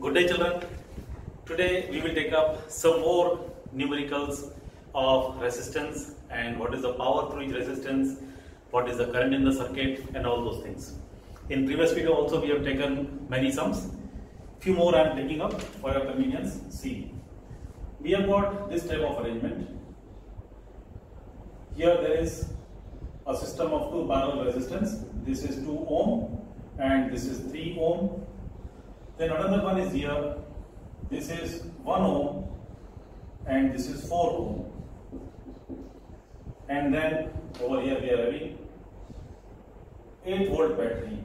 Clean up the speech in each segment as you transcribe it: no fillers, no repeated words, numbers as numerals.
Good day, children. Today we will take up some more numericals of resistance and what is the power through each resistance, what is the current in the circuit and all those things. In previous video also we have taken many sums. Few more I am taking up for your convenience. See, we have got this type of arrangement. Here there is a system of two parallel resistance. This is 2 ohm and this is 3 ohm. Then another one is here. This is 1 ohm and this is 4 ohm. And then over here we are having 8 volt battery.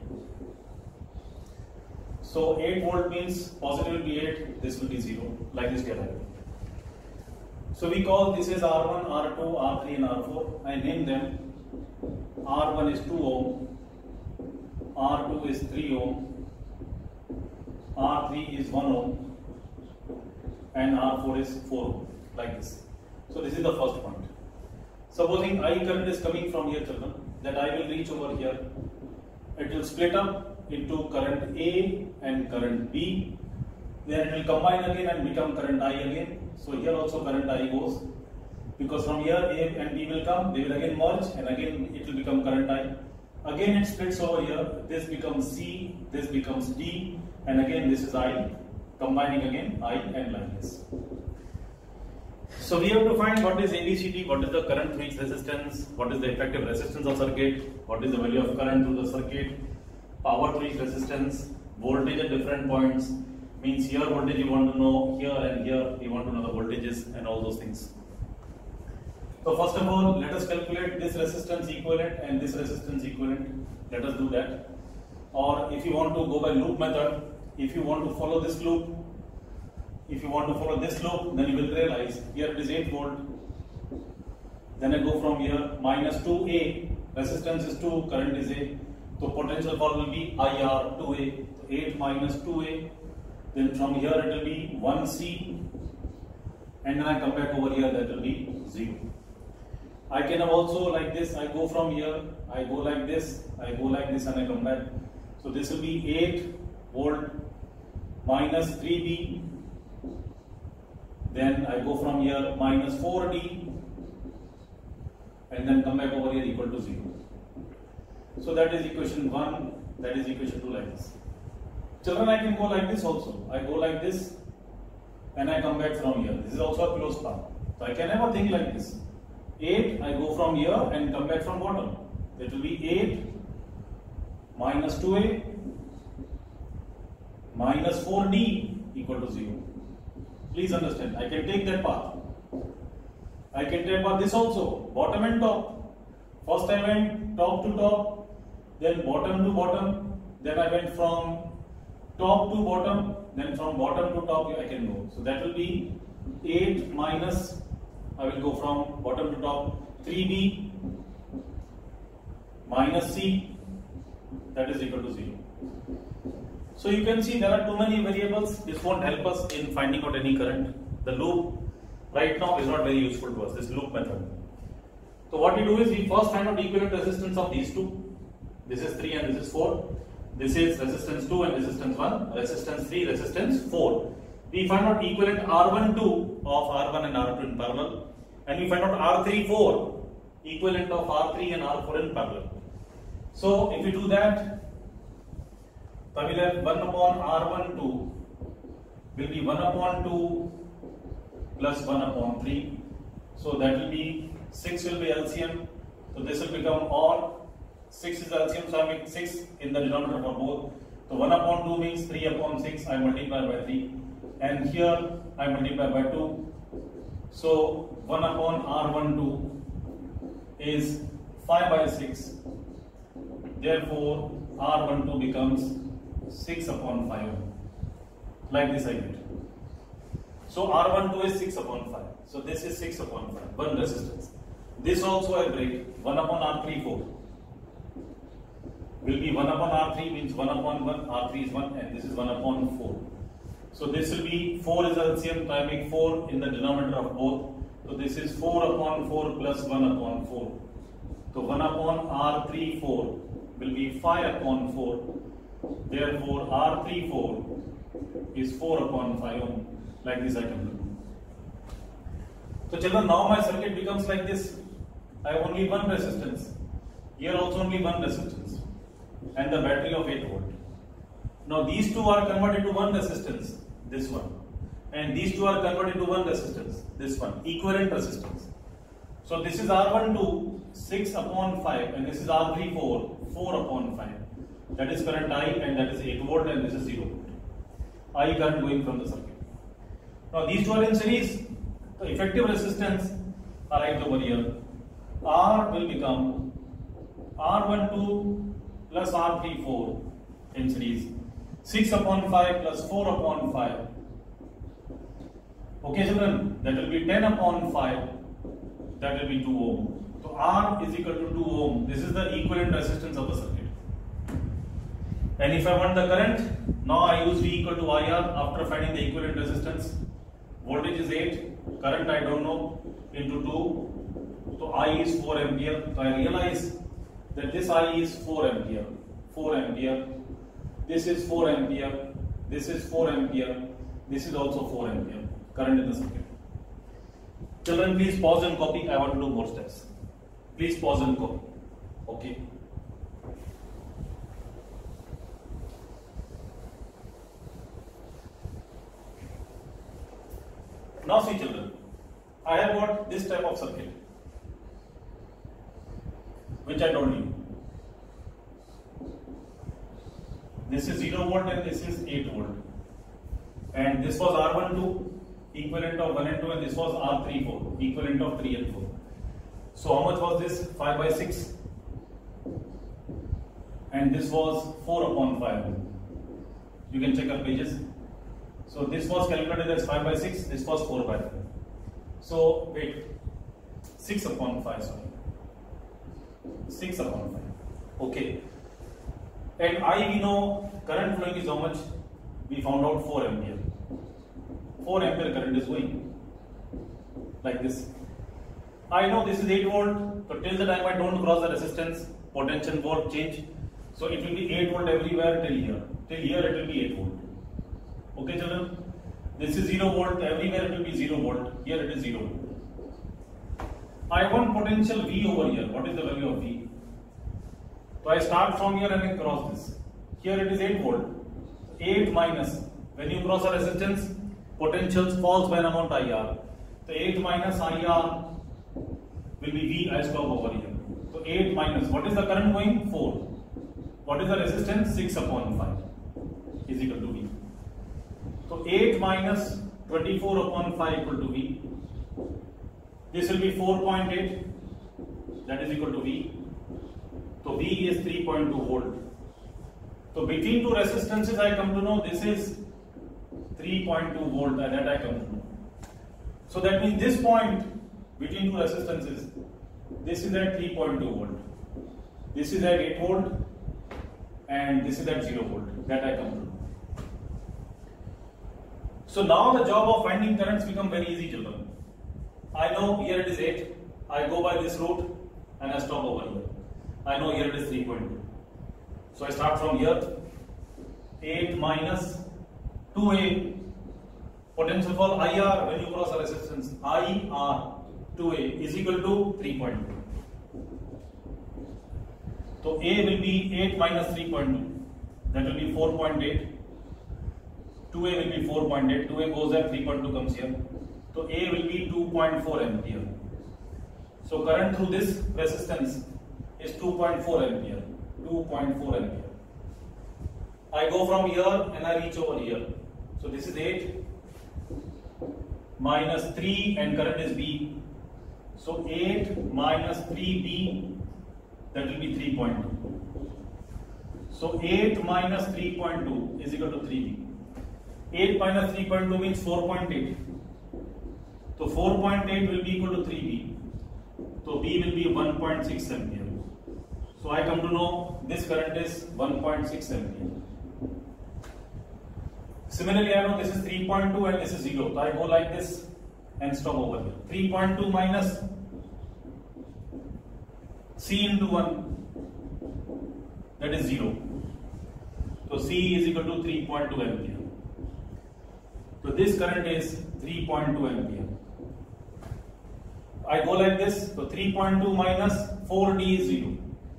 So 8 volt means positive will be 8, this will be 0, like this we are having. So we call this as R1, R2, R3 and R4. I name them. R1 is 2 ohm, R2 is 3 ohm, R3 is 1 ohm and R4 is 4 ohm, like this. So this is the first point. Supposing I current is coming from here, children, that I will reach over here. It will split up into current A and current B. Then it will combine again and become current I again. So here also current I goes. Because from here A and B will come, they will again merge and again it will become current I. Again it splits over here, this becomes C, this becomes D and again this is I, combining again I and like this. So we have to find what is ABCD, what is the current through each resistance, what is the effective resistance of circuit, what is the value of current through the circuit, power through each resistance, voltage at different points, means here voltage you want to know, here and here you want to know the voltages and all those things. So first of all, let us calculate this resistance equivalent and this resistance equivalent. Let us do that. Or if you want to go by loop method, if you want to follow this loop, if you want to follow this loop, then you will realize here it is 8 volt. Then I go from here minus 2A, resistance is 2, current is A. So potential for will be IR 2A, so 8 minus 2A. Then from here it will be 1C. And then I come back over here, that will be 0. I can have also like this, I go from here, I go like this, I go like this and I come back. So this will be 8 volt minus 3B. Then I go from here minus 4D and then come back over here equal to 0. So that is equation 1, that is equation 2 like this. Children, I can go like this also. I go like this and I come back from here. This is also a closed path. So I can never think like this. 8, I go from here and come back from bottom. That will be 8 minus 2A minus 4D equal to 0. Please understand, I can take that path. I can take path this also, bottom and top. First I went top to top, then bottom to bottom, then I went from top to bottom, then from bottom to top I can go. So that will be 8 minus, I will go from bottom to top, 3B minus C, that is equal to 0. So you can see there are too many variables. This won't help us in finding out any current. The loop right now is not very useful to us, this loop method. So what we do is we first find out equivalent resistance of these two. This is 3 and this is 4. This is resistance 2 and resistance 1, resistance 3, resistance 4. We find out equivalent R12 of R1 and R2 in parallel. And we find out R34 equivalent of R3 and R4 in parallel. So if we do that, then we will have 1 upon R12 will be 1 upon 2 plus 1 upon 3. So that will be 6 will be LCM. So this will become odd. 6 is LCM, so I make 6 in the denominator for both. So 1 upon 2 means 3 upon 6, I multiply by 3. And here I multiply by 2. So 1 upon R12 is 5 by 6. Therefore R12 becomes 6 upon 5. Like this I get. So R12 is 6 upon 5. So this is 6 upon 5. One resistance. This also I break. 1 upon R34 will be 1 upon R3 means 1 upon 1. R3 is 1 and this is 1 upon 4. So this will be 4 is LCM. So I make 4 in the denominator of both. So this is 4 upon 4 plus 1 upon 4. So 1 upon R34 will be 5 upon 4. Therefore R34 is 4 upon 5 ohm. Like this I can do. So children, now my circuit becomes like this. I have only one resistance. Here also only one resistance. And the battery of 8 volt. Now these two are converted to one resistance, this one. And these two are converted to one resistance, this one. Equivalent resistance. So this is R12 6 upon 5 and this is R34 4 upon 5. That is current I and that is 8 volt and this is 0 volt. I current going from the circuit. Now these two are in series. The effective resistance are right over here. R will become R12 plus R34 in series. 6 upon 5 plus 4 upon 5. Okay children, that will be 10 upon 5. That will be 2 ohm. So R is equal to 2 ohm. This is the equivalent resistance of the circuit. And if I want the current, now I use V equal to IR after finding the equivalent resistance. Voltage is 8, current I don't know, into 2. So I is 4 ampere. So I realize that this I is 4 ampere. 4 ampere. This is 4 ampere. This is 4 ampere. This is also 4 ampere. Current in the circuit. Children, please pause and copy. I want to do more steps. Please pause and copy. Okay. Now see children, I have got this type of circuit which I told you. This is 0 volt and this is 8 volt. And this was R12 equivalent of 1 and 2 and this was R34 equivalent of 3 and 4. So how much was this? 5 by 6 and this was 4 upon 5. You can check our pages. So this was calculated as 5 by 6, this was 4 by 5. So wait, 6 upon 5, sorry. 6 upon 5. Okay. And I, we know current flowing is how much? We found out 4 ampere. 4 ampere current is going like this. I know this is 8 volt, so till the time I don't cross the resistance, potential won't change. So it will be 8 volt everywhere till here. Till here it will be 8 volt. Okay children, this is 0 volt, everywhere it will be 0 volt, here it is 0 volt. I want potential V over here. What is the value of V? So I start from here and I cross this. Here it is 8 volt. 8 minus, when you cross a resistance, potential falls by an amount IR. So 8 minus IR will be V. I stop over here. So 8 minus, what is the current going? 4. What is the resistance? 6 upon 5 is equal to V. So 8 minus 24 upon 5 equal to V. This will be 4.8, that is equal to V. So V is 3.2 volt. So between two resistances I come to know this is 3.2 volt and that I come to know. So that means this point between two resistances, this is at 3.2 volt. This is at 8 volt and this is at 0 volt, that I come to know. So now the job of finding currents become very easy children. I know here it is 8, I go by this route and I stop over here. I know here it is 3.2. So I start from here, 8 minus 2A, potential for IR when you cross a resistance, IR 2A is equal to 3.2. So A will be 8 minus 3.2, that will be 4.8. 2A will be 4.8, 2A goes there, 3.2 comes here. So A will be 2.4 ampere. So current through this resistance is 2.4 ampere. 2.4 ampere. I go from here and I reach over here. So this is 8 minus 3 and current is B. So 8 minus 3B, that will be 3.2. So 8 minus 3.2 is equal to 3B. 8 minus 3.2 means 4.8. So 4.8 will be equal to 3B. So B will be 1.6 ampere. So I come to know this current is 1.6 ampere. Similarly, I know this is 3.2 and this is 0. So I go like this and stop over here. 3.2 minus C into 1, that is 0. So C is equal to 3.2 ampere. So this current is 3.2 ampere. I go like this, so 3.2 minus 4D is 0.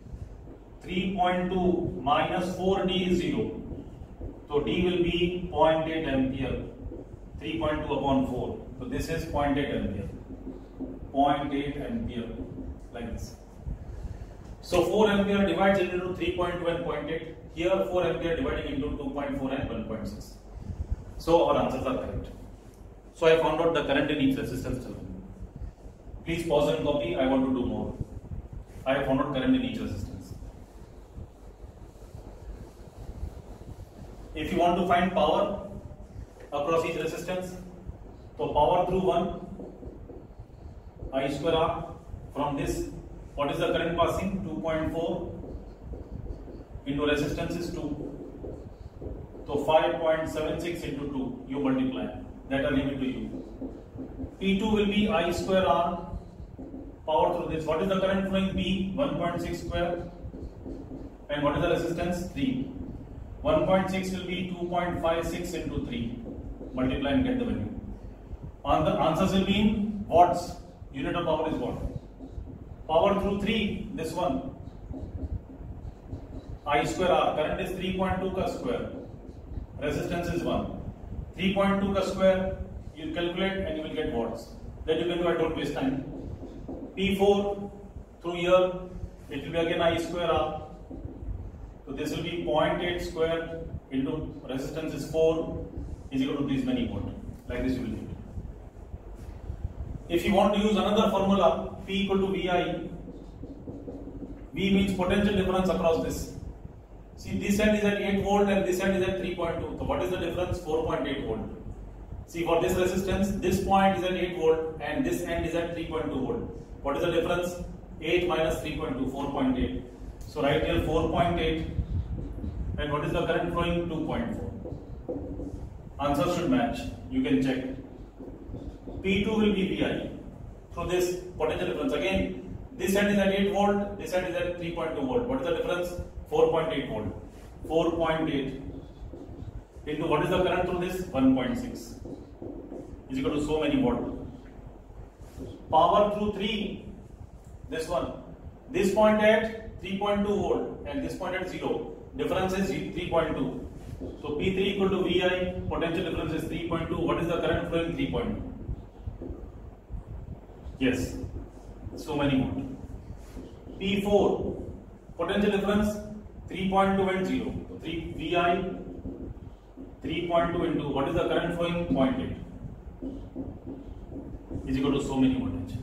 3.2 minus 4D is 0. So D will be 0.8 ampere. 3.2 upon 4. So this is 0.8 ampere. 0.8 ampere, like this. So 4 ampere divides into 3.2 and 0.8. Here 4 ampere dividing into 2.4 and 1.6. So our answers are correct. So I found out the current in each resistance. Please pause and copy. I want to do more. I have found out current in each resistance. If you want to find power across each resistance, so power through 1 I square R from this. What is the current passing? 2.4 into resistance is 2. So 5.76 into 2, you multiply. That I leave it to you. P2 will be I square R power through this. What is the current flowing? P 1.6 square. And what is the resistance? 3. 1.6 will be 2.56 into 3. Multiply and get the value. And the answers will be in watts. Unit of power is watt. Power through 3, this one. I square R. Current is 3.2 ka square. Resistance is 1. 3.2 ka square, you calculate and you will get watts. That you can do, I don't waste time. P4 through here, it will be again I square R. So this will be 0.8 square into resistance is 4 is equal to this many volt. Like this you will get. If you want to use another formula, P equal to VI, V means potential difference across this. See, this end is at 8 volt and this end is at 3.2. So what is the difference? 4.8 volt. See, for this resistance, this point is at 8 volt and this end is at 3.2 volt. What is the difference? 8 minus 3.2, 4.8. So right here 4.8 and what is the current flowing? 2.4. Answer should match. You can check. P2 will be VI through this potential difference. Again, this end is at 8 volt, this end is at 3.2 volt. What is the difference? 4.8 volt. 4.8 into what is the current through this? 1.6 is equal to so many watt. Power through 3, this one. This point at 3.2 volt and this point at 0. Difference is 3.2. So P3 equal to VI, potential difference is 3.2. What is the current flowing? 3.2. Yes, so many watt. P4, potential difference 3.2 and 0. So 3 VI 3.2 into what is the current flowing? 0.8 is equal to so many voltage.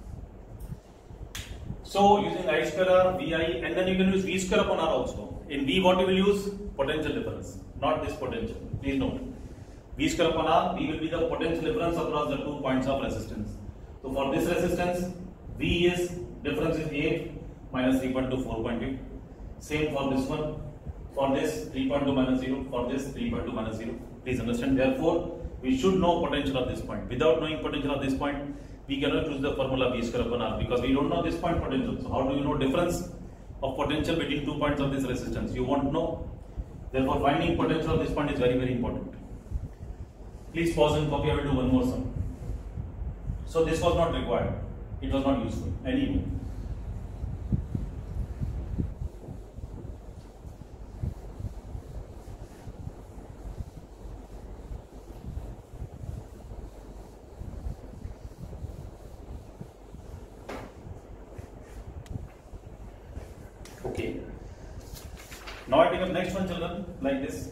So using I square R, VI, and then you can use V square upon R also. In V what you will use? Potential difference, not this potential. Please note. V square upon R, V will be the potential difference across the 2 points of resistance. So for this resistance, V is difference is 8 minus 3.2, 4.8. Same for this one. For this 3.2 minus 0. For this 3.2 minus 0. Please understand. Therefore, we should know potential of this point. Without knowing potential of this point, we cannot use the formula V square upon R because we don't know this point potential. So how do you know difference of potential between 2 points of this resistance? You won't know. Therefore, finding potential of this point is very, very important. Please pause and copy. I will do one more sum. So this was not required. It was not useful anyway. Okay. Now I take up next one, children, like this.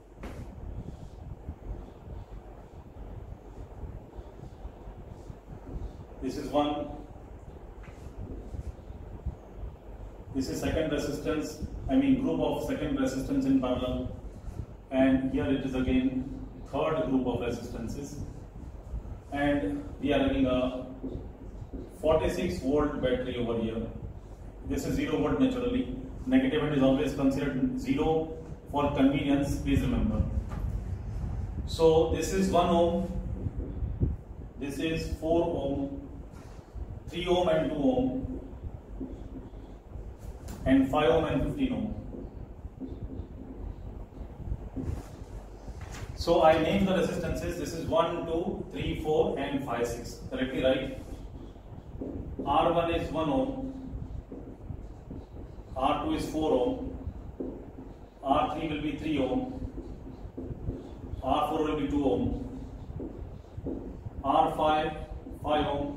This is one. This is second resistance, group of second resistance in parallel. And here it is again third group of resistances. And we are having a 46 volt battery over here. This is 0 volt naturally. Negative end is always considered 0 for convenience, please remember. So this is 1 ohm, this is 4 ohm, 3 ohm and 2 ohm, and 5 ohm and 15 ohm. So I name the resistances. This is 1, 2, 3, 4 and 5, 6. Correctly right? R1 is 1 ohm, R2 is 4 ohm, R3 will be 3 ohm, R4 will be 2 ohm, R5 5 ohm,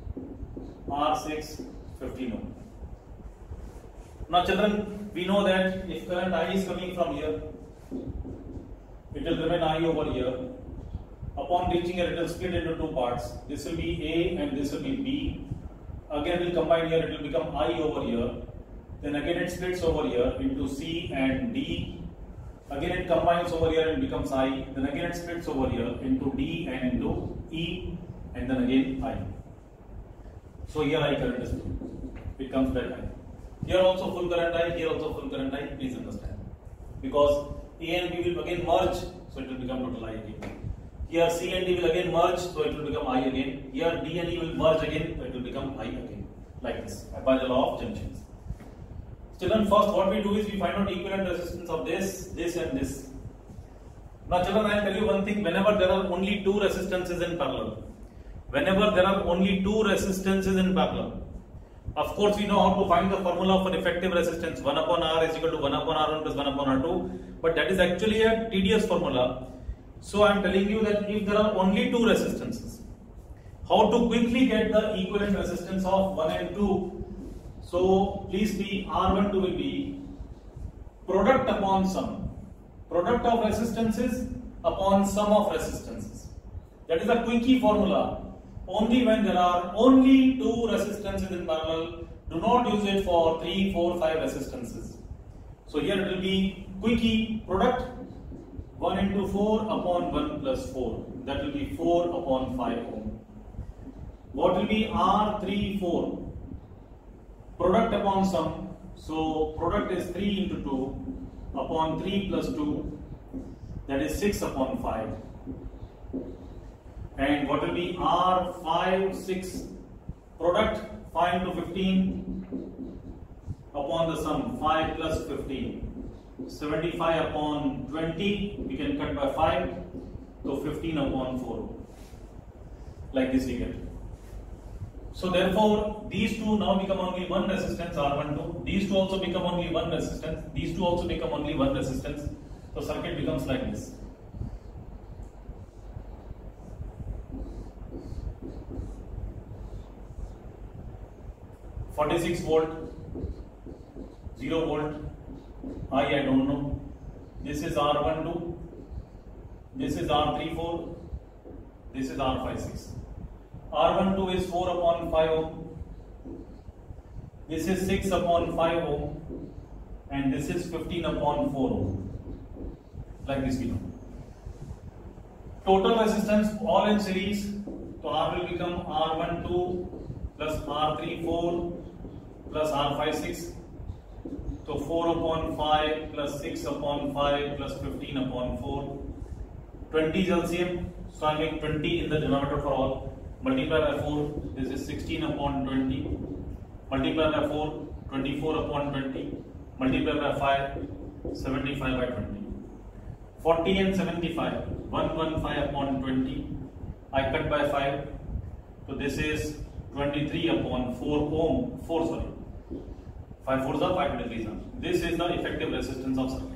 R6 15 ohm. Now children, we know that if current I is coming from here, it will remain I over here. Upon reaching here, it will split into two parts. This will be A and this will be B. Again, it will combine here, it will become I over here. Then again, it splits over here into C and D. Again, it combines over here and becomes I. Then again, it splits over here into D and into E. And then again, I. So here I current is flowing. It comes back I. Here also full current I, here also full current I. Please understand. Because A and B will again merge, so it will become total I again. Here C and D will again merge, so it will become I again. Here D and E will merge again, so it will become I again. Like this, by the law of junctions. Children, first what we do is we find out equivalent resistance of this, this and this. Now children, I will tell you one thing, whenever there are only two resistances in parallel, of course we know how to find the formula for effective resistance. 1 upon R is equal to 1 upon R1 plus 1 upon R2, but that is actually a tedious formula. So I am telling you that if there are only two resistances, how to quickly get the equivalent resistance of 1 and 2. So please see, R12 will be product upon sum. Product of resistances upon sum of resistances. That is a quickie formula. Only when there are only two resistances in parallel, do not use it for 3, 4, 5 resistances. So here it will be quickie product 1 into 4 upon 1 plus 4. That will be 4 upon 5 ohm. What will be R34? Product upon sum. So product is 3 into 2 upon 3 plus 2. That is 6 upon 5. And what will be R5, 6? Product 5 into 15 upon the sum 5 plus 15. 75 upon 20, we can cut by 5, so 15 upon 4. Like this we get. So therefore, these two now become only one resistance, R12. These two also become only one resistance. These two also become only one resistance. So circuit becomes like this. (46 volt), 0 volt. I don't know. This is R12. This is R34. This is R56. R12 is 4 upon 5 ohm. This is 6 upon 5 ohm. And this is 15 upon 4 ohm. Like this we know. Total resistance all in series. So R will become R12 plus R34 plus R56. So 4 upon 5 plus 6 upon 5 plus 15 upon 4. 20 is LCM. So I make 20 in the denominator for all. Multiply by 4. This is 16 upon 20. Multiply by 4. 24 upon 20. Multiply by 5. 75 by 20. 40 and 75. 115 upon 20. I cut by 5. So this is 23 upon 4 ohm. 4 sorry. 5 4s are 523s are. This is the effective resistance of circuit.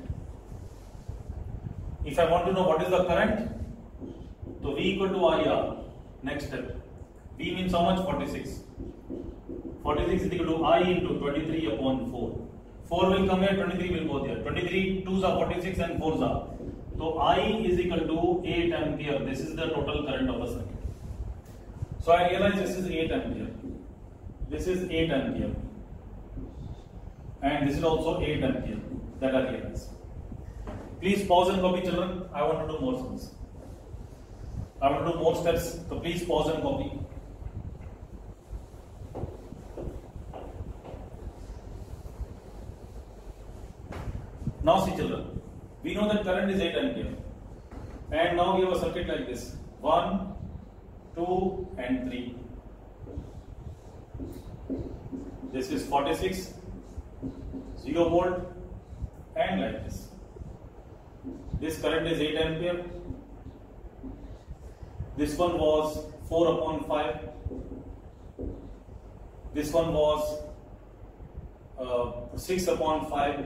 If I want to know what is the current, so V equal to IR. Next step. V means how much? 46. 46 is equal to I into 23 upon 4. 4 will come here, 23 will go there. 23 2s are 46 and 4s are. So I is equal to 8 ampere. This is the total current of the circuit. So I realize this is 8 ampere. This is 8 ampere. And this is also 8 ampere. That I realize. Please pause and copy, children. I want to do more sums. I want to do more steps. So please pause and copy. Now see, children. We know that current is 8 ampere. And now we have a circuit like this. 1, 2 and 3. This is 46. 0 volt and like this. This current is 8 ampere This one was 4 upon 5. This one was 6 upon 5.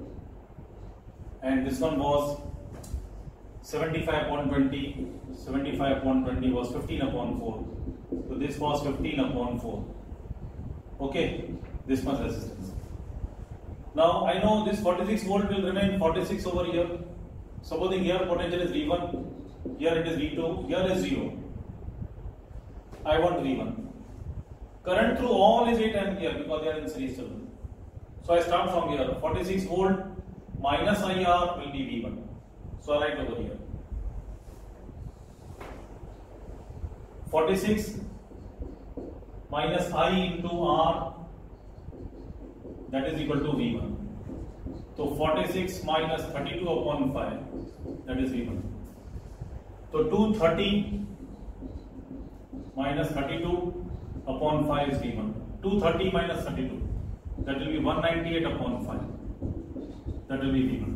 And this one was 75 upon 20. 75 upon 20 was 15 upon 4. So this was 15 upon 4. Okay, this much resistance. Now I know this 46 volt will remain 46 over here. Supposing here potential is V1, here it is V2, here is 0. I want V1. Current through all is 8 ampere because they are in series children. So I start from here. 46 volt minus IR will be V1. So I write over here. 46 minus I into R, that is equal to V1. So 46 minus 32 upon 5, that is V1. So 230 minus 32 upon 5 is V1. 230 minus 32, that will be 198 upon 5, that will be V1.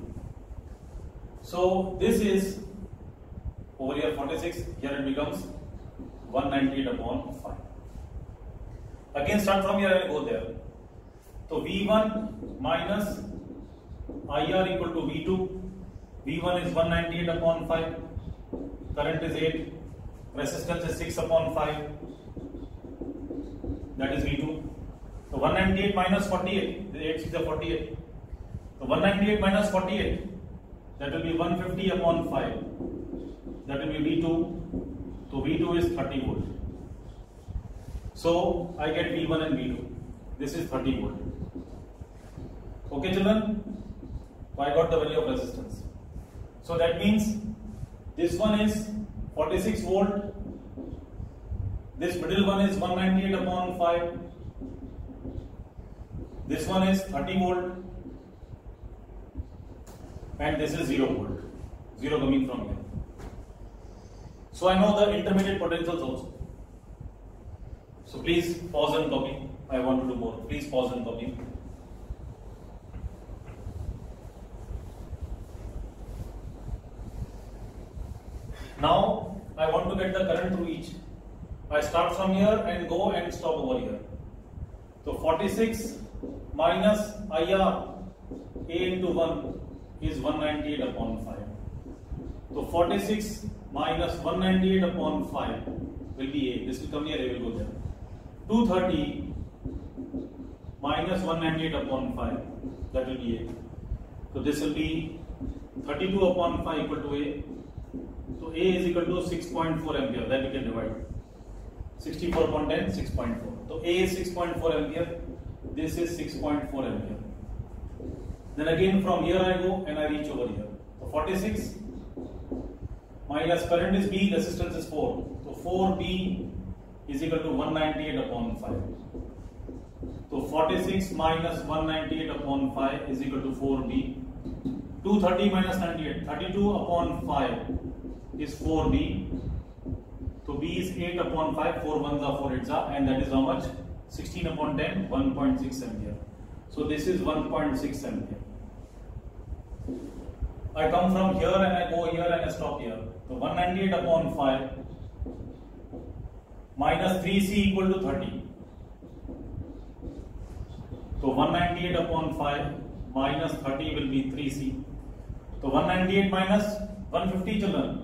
So this is over here 46, here it becomes 198 upon 5. Again start from here and go there. So V1 minus IR equal to V2. V1 is 198 upon 5. Current is 8. Resistance is 6 upon 5. That is V2. So 198 minus 48. The 8 is the 48. So 198 minus 48. That will be 150 upon 5. That will be V2. So V2 is 30 volt. So I get V1 and V2. This is 30 volt. Okay, children? So I got the value of resistance. So that means this one is 46 volt. This middle one is 198 upon 5. This one is 30 volt. And this is 0 volt. 0 coming from here. So I know the intermediate potentials also. So please pause and copy. I want to do more. Please pause and copy. Now I want to get the current through each. I start from here and go and stop over here. So 46 minus IR A into 1 is 198 upon 5. So 46 minus 198 upon 5 will be A. This will come here, A will go there. 230 minus 198 upon 5, that will be A. So this will be 32 upon 5 equal to A. So A is equal to 6.4 ampere, that we can divide. 64 upon 10, 6.4. So A is 6.4 ampere, this is 6.4 ampere. Then again from here I go and I reach over here. So 46 minus current is B, resistance is 4. So 4B is equal to 198 upon 5. So 46 minus 198 upon 5 is equal to 4B. 230 minus 98, 32 upon 5 is 4B. So B is 8 upon 5, 4 ones are 4 8s are, and that is how much? 16 upon 10, 1.6 ampere. So this is 1.6 ampere. I come from here and I go here and I stop here. So 198 upon 5 minus 3C equal to 30. So 198 upon 5 minus 30 will be 3C. So 198 minus 150 children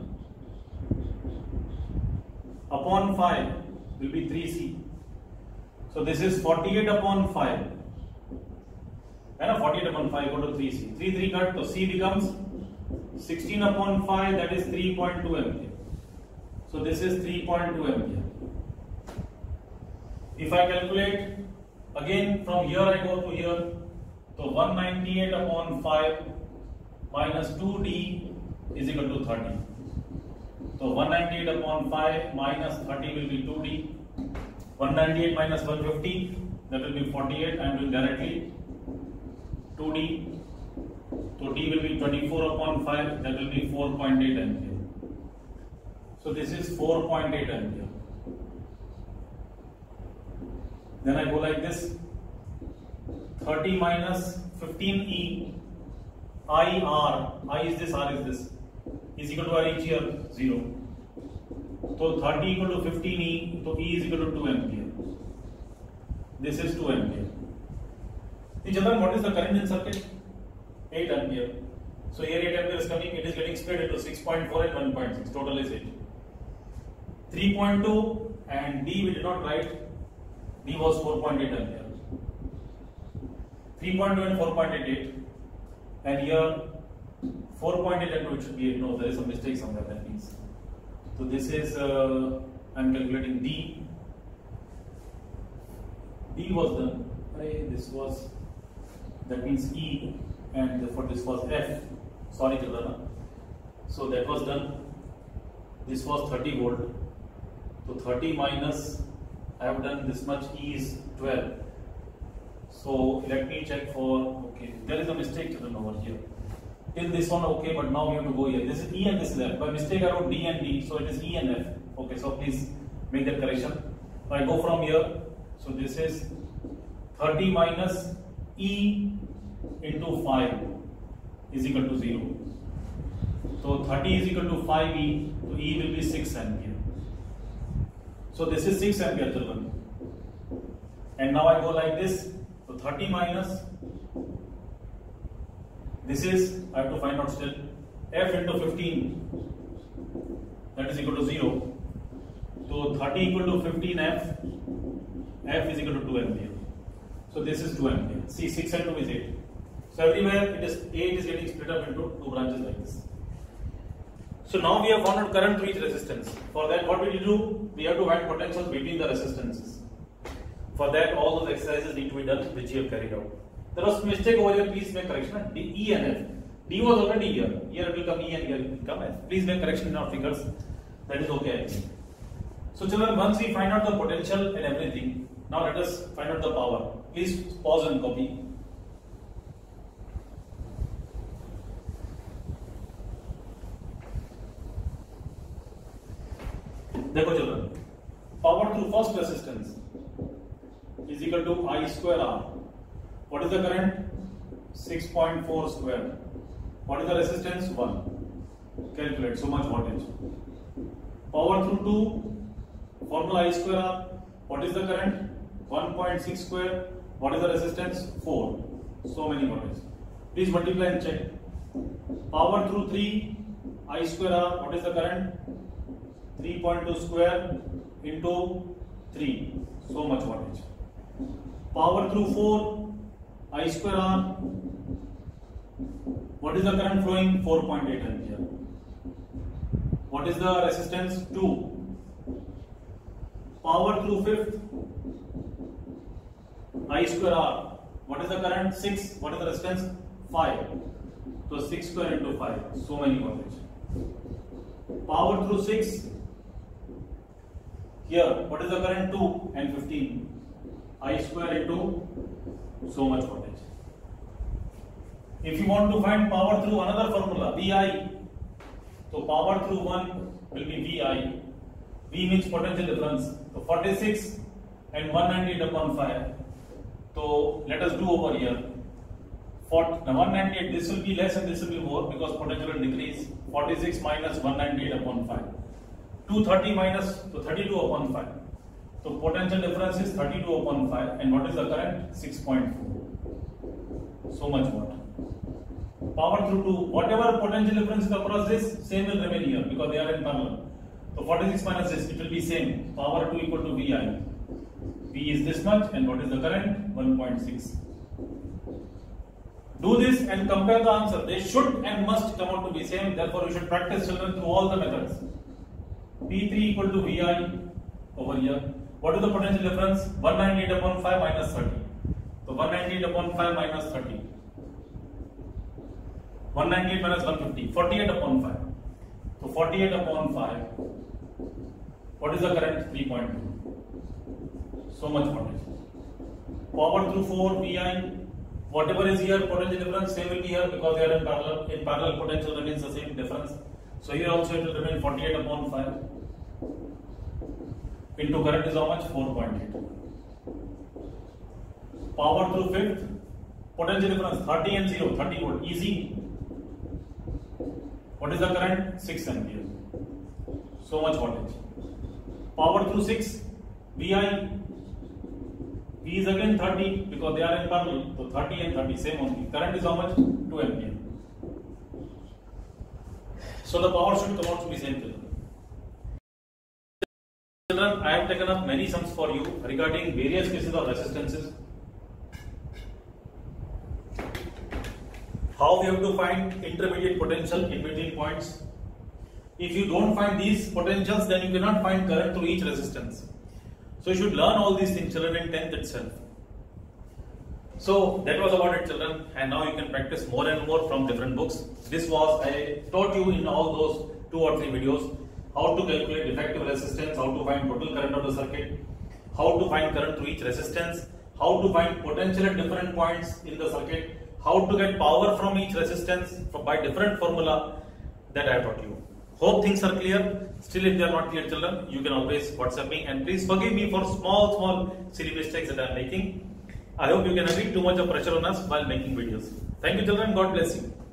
upon 5 will be 3C. So this is 48 upon 5. And 48 upon 5 go to 3C. 3 3 cut, so C becomes 16 upon 5, that is 3.2 ampere. So this is 3.2 ampere. If I calculate again from here I go to here, so 198 upon 5 minus 2D is equal to 30. So 198 upon 5 minus 30 will be 2D. 198 minus 150, that will be 48, and will directly 2D. So D will be 24 upon 5, that will be 4.8 ampere. So this is 4.8 ampere. Then I go like this. 30 minus 15E IR, I is this, R is this, is equal to, I reach here 0. So 30 equal to 15 E, so E is equal to 2 ampere. This is 2 ampere. In general, what is the current in circuit? 8 ampere. So here 8 ampere is coming, it is getting split into 6.4 and 1.6, total is 8. 3.2 and D we did not write, D was 4.8 ampere. 3.2 and 4.88, and here 4.8 and 2 it should be, no, there is a mistake somewhere, that means. So this is, I am calculating D. D was done, this was, that means E, and therefore this was F. Sorry, children. So that was done. This was 30 volt. So 30 minus, I have done this much, E is 12. So let me check for, okay, there is a mistake children over here. Till this one okay, but now we have to go here. This is E and this is F. By mistake I wrote D and D, so it is E and F. Okay, so please make that correction. So I go from here. So this is 30 minus E into 5 is equal to 0. So 30 is equal to 5E, so E will be 6 ampere. So this is 6 ampere children. And now I go like this. So 30 minus, this is, I have to find out still, F into 15, that is equal to 0. So 30 equal to 15F, F is equal to 2 ampere. So this is 2 ampere. See, 6 and 2 is 8. So everywhere it is 8 is getting split up into 2 branches like this. So now we have found out current to each resistance. For that, what we need to do? We have to find potentials between the resistances. For that, all those exercises need to be done, which you have carried out. There was mistake over here. Please make correction. D, E and F. D was already here. Here it will come E and here it will come F. Please make correction in our figures. That is okay. So children, once we find out the potential and everything, now let us find out the power. Please pause and copy. देखो children, power through first resistance is equal to I square R. What is the current? 6.4 square. What is the resistance? 1. Calculate so much voltage. Power through 2, formula I square R. What is the current? 1.6 square. What is the resistance? 4. So many voltage. Please multiply and check. Power through 3, I square R. What is the current? 3.2 square into 3. So much voltage. Power through 4, I square R. What is the current flowing? 4.8 ampere. What is the resistance? 2. Power through 5th, I square R. What is the current? 6. What is the resistance? 5. So 6 square into 5. So many voltage. Power through 6. Here, what is the current? 2 and 15. I square into so much voltage. If you want to find power through another formula, VI, so power through 1 will be VI. V means potential difference. So 46 and 198 upon 5. So let us do over here. For 198, this will be less and this will be more because potential will decrease. 46 minus 198 upon 5. 230 minus, so 32 upon 5. So potential difference is 32 upon 5. And what is the current? 6.4. So much watt. Power through 2. Whatever potential difference is across this, same will remain here because they are in parallel. So 46 minus this, it will be same. Power 2 equal to VI. V is this much and what is the current? 1.6. Do this and compare the answer. They should and must come out to be same. Therefore, you should practice children through all the methods. P3 equal to VI over here. What is the potential difference? 198 upon 5 minus 30. So 198 upon 5 minus 30. 198 minus 150. 48 upon 5. So 48 upon 5. What is the current? 3.2. So much voltage. Power through 4 VI. Whatever is here, potential difference, same will be here because they are in parallel. In parallel, potential remains the same difference. So here also it will remain 48 upon 5. Into current is how much? 4.8. Power through 5th, potential difference 30 and 0, 30 volt, easy. What is the current? 6 ampere. so much voltage. Power through 6, VI. V is again 30 because they are in parallel. So 30 and 30 same only. Current is how much? 2 ampere. So the power should come out to be same. Children, I have taken up many sums for you regarding various cases of resistances. How we have to find intermediate potential in between points. If you don't find these potentials, then you cannot find current through each resistance. So you should learn all these things, children, in 10th itself. So that was about it, children, and now you can practice more and more from different books. This was, I taught you in all those 2 or 3 videos, how to calculate effective resistance, how to find total current of the circuit, how to find current through each resistance, how to find potential at different points in the circuit, how to get power from each resistance by different formula that I have taught you. Hope things are clear. Still, if they are not clear, children, you can always WhatsApp me, and please forgive me for small silly mistakes that I am making. I hope you can agree too much of pressure on us while making videos. Thank you, children. God bless you.